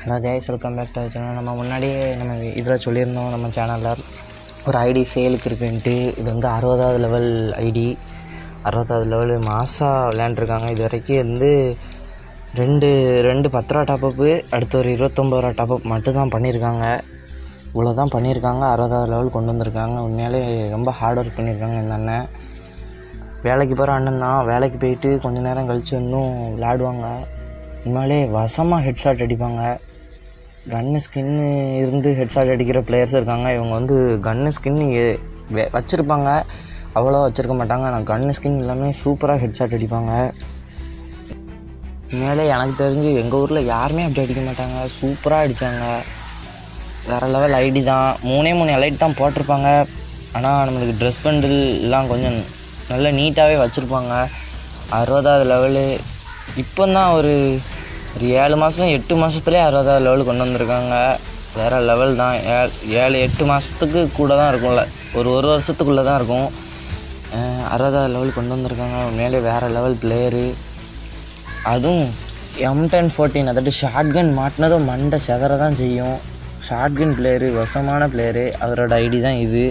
Hello guys, welcome back to channel. நம்ம முன்னாடியே இதில் சொல்லியிருந்தோம் நம்ம சேனலில் ஒரு ஐடி சேலுக்கு இருக்குன்ட்டு. இது வந்து 60வது லெவல் ஐடி, 60வது லெவலு மாதம் விளையாண்டுருக்காங்க. இது வரைக்கும் வந்து ரெண்டு 10 ரூபா டாப்பப்பு, அடுத்து ஒரு 29 ரூபா டாப்பப் மட்டும்தான் பண்ணியிருக்காங்க. இவ்வளோ தான் பண்ணியிருக்காங்க, 60வது லெவல் கொண்டு வந்திருக்காங்க. உண்மையிலே ரொம்ப ஹார்ட் ஒர்க் பண்ணியிருக்காங்க இந்த அண்ணன். வேலைக்கு போகிற அண்ணன் தான். வேலைக்கு போயிட்டு கொஞ்சம் நேரம் கழித்து வந்தும் விளையாடுவாங்க. உண்மையிலே வசமாக ஹெட்ஷாட் அடிப்பாங்க. கன்னு ஸ்கின்னு இருந்து ஹெட்ஷாட் அடிக்கிற பிளேயர்ஸ் இருக்காங்க. இவங்க வந்து கன்னு ஸ்கின் வச்சுருப்பாங்க, அவ்வளோ வச்சுருக்க மாட்டாங்க. ஆனால் கன்னு ஸ்கின் எல்லாமே சூப்பராக ஹெட்ஷாட் அடிப்பாங்க. உண்மையிலே எனக்கு தெரிஞ்சு எங்கள் ஊரில் யாருமே அப்படி அடிக்க மாட்டாங்க. சூப்பராக அடித்தாங்க. வேறு லெவல் ஐடி தான். 3 எலைட் தான் போட்டிருப்பாங்க. ஆனால் நம்மளுக்கு ட்ரெஸ் பண்டில் எல்லாம் கொஞ்சம் நல்ல நீட்டாகவே வச்சுருப்பாங்க. 60வது லெவலு இப்போ தான் ஒரு 7 மாதம் 8 மாதத்துலேயே 60வது லெவலு கொண்டு வந்திருக்காங்க. வேறு லெவல் தான். 7-8 மாதத்துக்கு கூட தான் இருக்கும்ல, ஒரு வருஷத்துக்குள்ளே தான் இருக்கும். 60வது லெவல் கொண்டு வந்திருக்காங்க. உண்மையிலே வேறு லெவல் பிளேயரு. அதுவும் M1014, அதாவது ஷார்ட்கன் மாட்டினதும் மண்டை செதற தான் செய்யும். ஷார்ட்கன் பிளேயரு, வசமான பிளேயரு. அவரோட ஐடி தான் இது.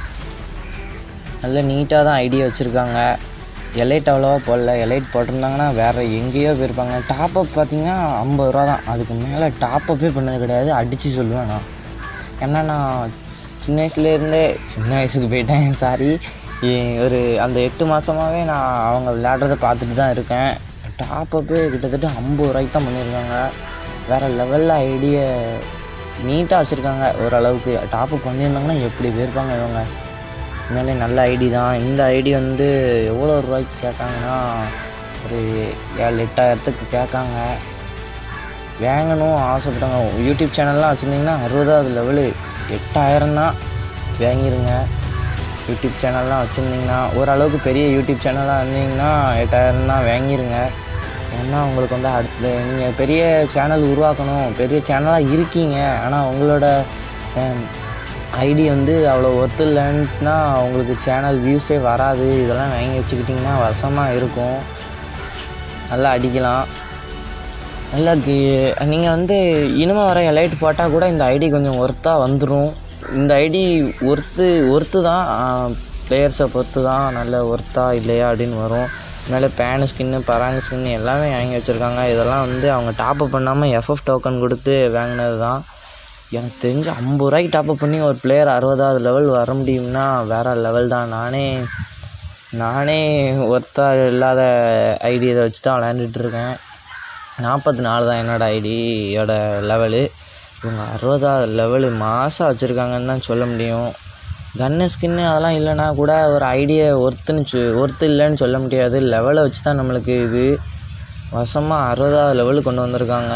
நல்ல நீட்டாக தான் ஐடியா வச்சுருக்காங்க. எலைட் அவ்வளோவா போடல. எலைட் போட்டிருந்தாங்கன்னா வேறு எங்கேயோ போயிருப்பாங்க. டாப்அப் பார்த்திங்கன்னா 50 ரூபா தான். அதுக்கு மேலே டாப்அப்பே பண்ணது கிடையாது. அடித்து சொல்லுவேன் நான். ஏன்னா நான் சின்ன வயசுக்கு போயிட்டேன். சாரி, ஒரு அந்த 8 மாதமாகவே நான் அவங்க விளையாடுறத பார்த்துட்டு தான் இருக்கேன். டாப்அப்பே கிட்டத்தட்ட 50 ரூபாய்க்கு தான் பண்ணியிருக்காங்க. வேறு லெவலில் ஐடியை நீட்டாக வச்சுருக்காங்க. ஓரளவுக்கு டாப்அப் பண்ணியிருந்தாங்கன்னா எப்படி போயிருப்பாங்க இவங்க. உண்மையிலே நல்ல ஐடி தான். இந்த ஐடி வந்து எவ்வளோ ரூபாய்க்கு கேட்காங்கன்னா ஒரு 7-8 கேட்காங்க. வாங்கணும் ஆசைப்பட்டாங்க. யூடியூப் சேனல்லாம் வச்சுருந்திங்கன்னா 60வது லெவலு 8000 தான் வாங்கிடுங்க. யூடியூப் சேனல்லாம் வச்சுருந்திங்கன்னா, ஓரளவுக்கு பெரிய யூடியூப் சேனலாக இருந்தீங்கன்னா 8000 தான் வாங்கிடுங்க. ஏன்னா உங்களுக்கு வந்து அடுத்து நீங்கள் பெரிய சேனல் உருவாக்கணும், பெரிய சேனலாக இருக்கீங்க, ஆனால் உங்களோட ஐடி வந்து அவ்வளோ ஒர்த்து இல்லைன்னா உங்களுக்கு சேனல் வியூஸே வராது. இதெல்லாம் வாங்கி வச்சுக்கிட்டிங்கன்னா வசமாக இருக்கும். நல்லா அடிக்கலாம். நல்லா நீங்கள் வந்து இனிமே வர எலைட் போட்டால் கூட இந்த ஐடி கொஞ்சம் ஒர்த்தாக வந்துடும். இந்த ஐடி ஒர்த்து தான், பிளேயர்ஸை பொறுத்து தான் நல்ல ஒர்த்தா இல்லையா அப்படின்னு வரும். அதனால பேனு ஸ்கின்னு, பராங்கு ஸ்கின்னு எல்லாமே வாங்கி வச்சுருக்காங்க. இதெல்லாம் வந்து அவங்க டாப்அப் பண்ணாமல் FF டோக்கன் கொடுத்து வாங்கினது தான். எனக்கு தெரிஞ்சு 50 ரூபாய்க்கு டாப்அப் பண்ணி ஒரு பிளேயர் 60வது லெவல் வர முடியும்னா வேறு லெவல் தான். நானே ஒர்த்தாக இல்லாத ஐடி இதை வச்சு தான் விளையாண்டுட்டுருக்கேன். 44 தான் என்னோடய ஐடியோட லெவலு. இவங்க 60வது லெவலு மாதம் வச்சுருக்காங்கன்னு தான் சொல்ல முடியும். கன்னு ஸ்கின்னு அதெல்லாம் இல்லைனா கூட ஒரு ஐடியை ஒர்த்து இல்லைன்னு சொல்ல முடியாது. லெவலை வச்சு தான் நம்மளுக்கு இது வசமாக 60வது லெவலு கொண்டு வந்திருக்காங்க.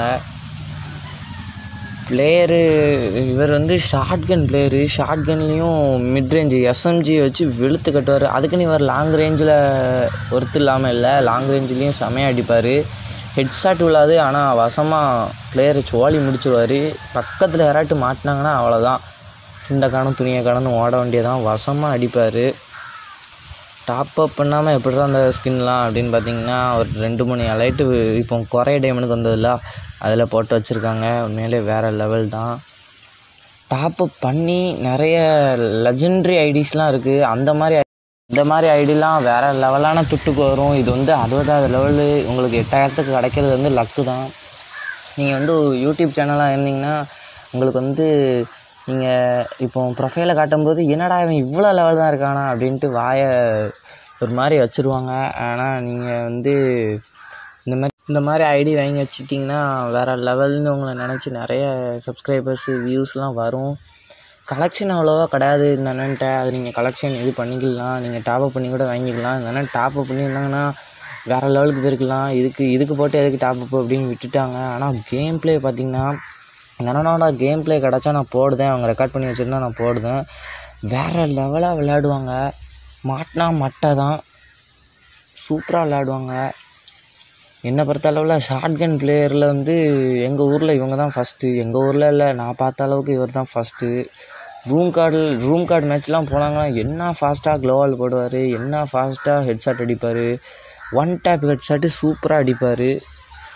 பிளேயரு இவர் வந்து ஷார்ட்கன் பிளேயரு. ஷார்ட்கன்லேயும் மிட்ரேஞ்சு SMG வச்சு வெளுத்து கட்டுவார். அதுக்குன்னு இவர் லாங் ரேஞ்சில் ஒர்த்து இல்லாமல் இல்லை, லாங் ரேஞ்சிலையும் செமையாக அடிப்பார். ஹெட்ஷாட் விழாது, ஆனால் வசமாக பிளேயரை சோழி முடிச்சுடுவார். பக்கத்தில் யாராட்டு மாட்டினாங்கன்னா அவ்வளோதான், துண்டை காணும் துணியை காணும்னு ஓட வேண்டியதான். வசமாக அடிப்பார். டாப்அப் பண்ணாமல் எப்படி தான் அந்த ஸ்கின்லாம் அப்படின்னு பார்த்தீங்கன்னா ஒரு 2-3 எலைட்டு இப்போ குறைய டைமனுக்கு வந்ததில்ல, அதில் போட்டு வச்சுருக்காங்க. உண்மையிலே வேறு லெவல் தான். டாப்அப் பண்ணி நிறைய லெஜெண்ட்ரி ஐடிஸ்லாம் இருக்குது. இந்த மாதிரி ஐடிலாம் வேறு லெவலான துட்டுக்கு வரும். இது வந்து 60வது லெவலு உங்களுக்கு 8000 கிடைக்கிறது வந்து லக்கு தான். நீங்கள் வந்து யூடியூப் சேனலாக இருந்தீங்கன்னா உங்களுக்கு வந்து நீங்கள் இப்போ ப்ரொஃபைலை காட்டும்போது என்னடா இவன் இவ்வளோ லெவல் தான் இருக்கானா அப்படின்ட்டு வாயை ஒரு மாதிரி வச்சுருவாங்க. ஆனால் நீங்கள் வந்து இந்த மாதிரி ஐடி வாங்கி வச்சுட்டிங்கன்னா வேறு லெவல்னு உங்களை நினச்சி நிறைய சப்ஸ்கிரைபர்ஸு வியூஸ்லாம் வரும். கலெக்ஷன் அவ்வளோவா கிடையாது இந்த அண்ணன்ட்ட. அது நீங்கள் கலெக்ஷன் இது பண்ணிக்கலாம், நீங்கள் டாப்அப் பண்ணி கூட வாங்கிக்கலாம். இந்த அண்ணன் டாப்அப் பண்ணியிருந்தாங்கன்னா வேறு லெவலுக்கு போயிருக்கலாம். இதுக்கு போட்டு எதுக்கு டாப்அப் அப்படின்னு விட்டுட்டாங்க. ஆனால் கேம் ப்ளே பார்த்திங்கன்னா இந்த அண்ணனோட கேம் ப்ளே கிடச்சா நான் போடுதேன். அவங்க ரெக்கார்ட் பண்ணி வச்சுருந்தா நான் போடுதேன். வேறு லெவலாக விளையாடுவாங்க. மாட்டினா மட்டை தான், சூப்பராக விளையாடுவாங்க. என்னை பொறுத்த அளவில் ஷார்ட்கன் பிளேயரில் வந்து எங்கள் ஊரில் இவங்க தான் ஃபஸ்ட்டு. எங்கள் ஊரில் இல்லை, நான் பார்த்த அளவுக்கு இவர் தான் ஃபஸ்ட்டு. ரூம் கார்டு மேட்ச்லாம் போனாங்கன்னா என்ன ஃபாஸ்ட்டாக க்ளோவால் போடுவார், என்ன ஃபாஸ்ட்டாக ஹெட்ஷாட் அடிப்பார். 1 டேப் ஹெட்ஷாட்டு சூப்பராக அடிப்பார்.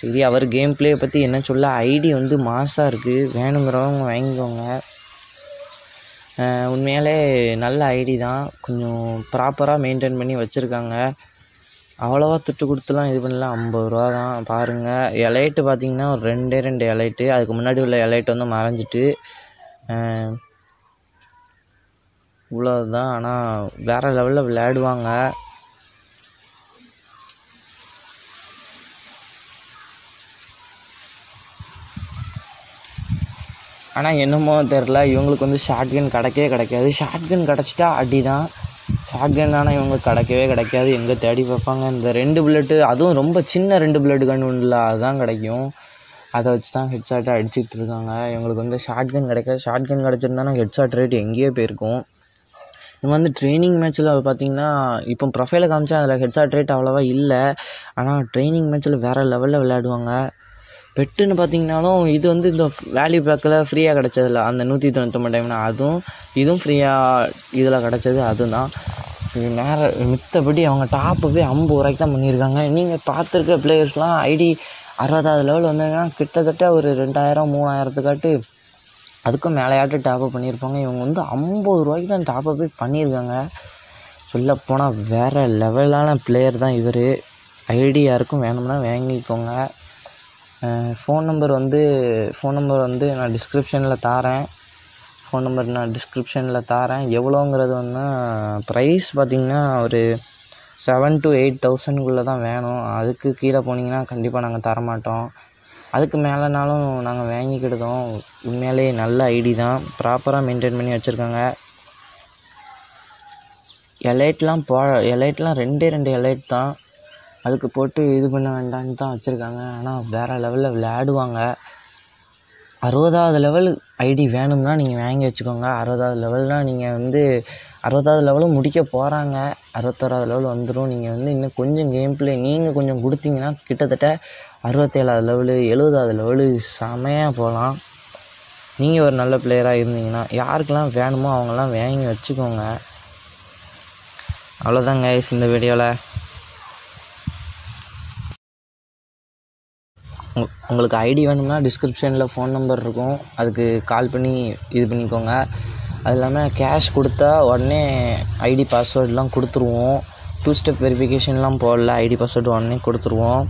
சரி, அவர் கேம் பிளே பற்றி என்ன சொல்ல, ஐடி வந்து மாசாக இருக்குது, வேணுங்கிறவங்க வாங்கிக்கோங்க. உண்மையாலே நல்ல ஐடி தான், கொஞ்சம் ப்ராப்பராக மெயின்டைன் பண்ணி வச்சுருக்காங்க. அவ்வளோவா துட்டு கொடுத்துலாம் இது பண்ணலாம், 50 ரூபா தான். பாருங்கள், எலைட்டு பார்த்திங்கன்னா ஒரு 2 எலைட்டு, அதுக்கு முன்னாடி உள்ள எலைட்டு வந்து மறைஞ்சிட்டு இவ்வளோதான். ஆனால் வேறு லெவலில் விளையாடுவாங்க. ஆனால் என்னமோ தெரில, இவங்களுக்கு வந்து ஷாட்கன் கிடைக்காது. ஷாட்கன் கிடச்சிட்டா அடி தான். ஷாட்கன் ஆனால் இவங்களுக்கு கிடைக்காது. எங்கே தேடி பார்ப்பாங்க. இந்த 2 புல்லட்டு, அதுவும் ரொம்ப சின்ன 2 புல்லட்டு கன் உண்டுல, அதுதான் கிடைக்கும். அதை வச்சு தான் ஹெட்ஷாட்டை அடிச்சுக்கிட்டு இருக்காங்க. இவங்களுக்கு வந்து ஷாட்கன் கிடைக்காது. ஷாட்கன் கிடச்சிருந்தானா ஹெட்ஷாட் ரேட் எங்கேயோ போயிருக்கும். இவங்க வந்து ட்ரைனிங் மேட்ச்சில் பார்த்திங்கன்னா, இப்போ ப்ரொஃபைலை காமிச்சா அதில் ஹெட்ஷாட் ரேட் அவ்வளோவா இல்லை. ஆனால் ட்ரைனிங் மேட்ச்சில் வேறு லெவலில் விளையாடுவாங்க. பெட்டுன்னு பார்த்திங்கனாலும் இது வந்து இந்த வேல்யூ பேக்கில் ஃப்ரீயாக கிடச்சதில்ல, அந்த 199 டைம்னா அதுவும் இதுவும் ஃப்ரீயாக இதில் கிடச்சது அதுதான். மித்தபடி அவங்க டாப்புவே 50 ரூபாய்க்கு தான் பண்ணியிருக்காங்க. நீங்கள் பார்த்துருக்க பிளேயர்ஸ்லாம் ஐடி 60வது லெவல் வந்தாங்கன்னா கிட்டத்தட்ட ஒரு 2000 3000த்துக்காட்டு அதுக்கும் மேலேயாட்டு டாப்அப் பண்ணியிருப்பாங்க. இவங்க வந்து 50 ரூபாய்க்கு தான் டாப்அப்பே பண்ணியிருக்காங்க. சொல்லப்போனால் வேறு லெவலான பிளேயர் தான் இவர். ஐடி யாருக்கும் வேணும்னா வாங்கிக்கோங்க. ஃபோன் நம்பர் வந்து நான் டிஸ்கிரிப்ஷனில் தாரேன். எவ்வளோங்கிறது வந்து ப்ரைஸ் பார்த்திங்கன்னா ஒரு 7,000 to 8,000 தான் வேணும். அதுக்கு கீழே போனீங்கன்னா கண்டிப்பாக நாங்கள் தரமாட்டோம். அதுக்கு மேலேனாலும் நாங்கள் வாங்கிக்கிடுதோம். உண்மையிலே நல்ல ஐடி தான், ப்ராப்பராக மெயின்டைன் பண்ணி வச்சுருக்காங்க. எலைட்லாம் 2 எலைட் தான், அதுக்கு போட்டு இது பண்ண வேண்டான்னு தான் வச்சுருக்காங்க. ஆனால் வேறு லெவலில் விளையாடுவாங்க. 60வது லெவல் ஐடி வேணும்னா நீங்கள் வாங்கி வச்சுக்கோங்க. 60வது லெவல்னால் நீங்கள் வந்து 60வது லெவலும் முடிக்க போகிறாங்க. 61வது லெவல் வந்துடும். நீங்கள் வந்து இன்னும் கொஞ்சம் கேம் பிளே நீங்கள் கொஞ்சம் கொடுத்தீங்கன்னா கிட்டத்தட்ட 67வது லெவலு 70வது லெவலு செமையாக போகலாம். நீங்கள் ஒரு நல்ல பிளேயராக இருந்தீங்கன்னா யாருக்கெல்லாம் வேணுமோ அவங்கெல்லாம் வாங்கி வச்சுக்கோங்க. அவ்வளோதாங்க இந்த வீடியோவில். உங்களுக்கு ஐடி வேணும்னா டிஸ்கிரிப்ஷனில் ஃபோன் நம்பர் இருக்கும், அதுக்கு கால் பண்ணி இது பண்ணிக்கோங்க. அது இல்லாமல் கேஷ் கொடுத்தா உடனே ஐடி பாஸ்வேர்டெலாம் கொடுத்துருவோம். 2 ஸ்டெப் வெரிஃபிகேஷன்லாம் போடல, ஐடி பாஸ்வேர்டு உடனே கொடுத்துருவோம்.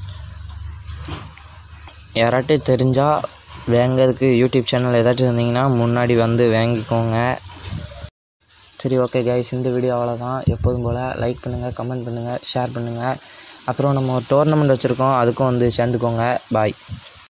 யாராட்டும் தெரிஞ்சால் வாங்கிறதுக்கு யூடியூப் சேனல் ஏதாச்சும் இருந்தீங்கன்னா முன்னாடி வந்து வாங்கிக்கோங்க. சரி, ஓகே கைஸ், இந்த வீடியோ அவ்வளோதான். எப்போதும் போல் லைக் பண்ணுங்கள், கமெண்ட் பண்ணுங்கள், ஷேர் பண்ணுங்கள். அப்புறம் நம்ம ஒரு டோர்னமெண்ட் வச்சுருக்கோம், அதுக்கும் வந்து சேர்ந்துக்கோங்க. பாய்.